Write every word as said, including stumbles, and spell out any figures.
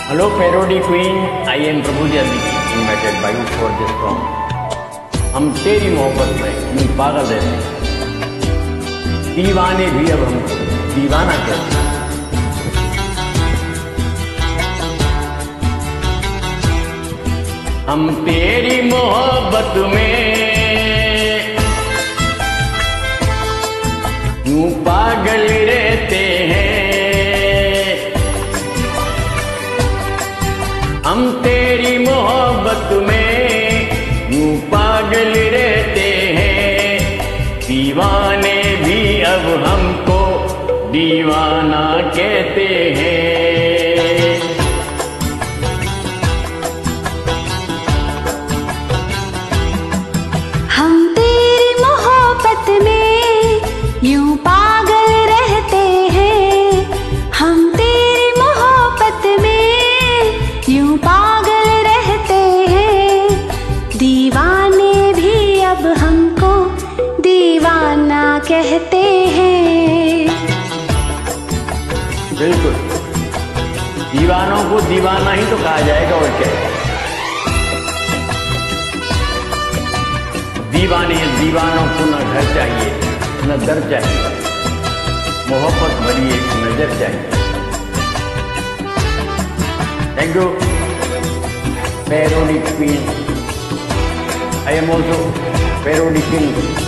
Hello, Parody Queen. I am Prabhuji invited by you for this song. हम तेरी मोहब्बत में यूं पागल रहते हैं, दीवाने भी अब हमको दीवाना कहते हैं। हम तेरी मोहब्बत में यूं पागल रहते हैं। हम तेरी मोहब्बत में यूं पागल रहते हैं, दीवाने भी अब हमको दीवाना कहते हैं। हम तेरी मोहब्बत में यूं पागल रहते हैं। हम तेरी मोहब्बत में यूं पागल रहते हैं, दीवाने भी अब हमको दीवाना कहते हैं। बिल्कुल, दीवानों को दीवाना ही तो कहा जाएगा, और क्या। दीवाने दीवानों को न घर चाहिए न दर चाहिए, मोहब्बत भरी एक नजर चाहिए। Thank you, Parody Queen. I am also Parody King.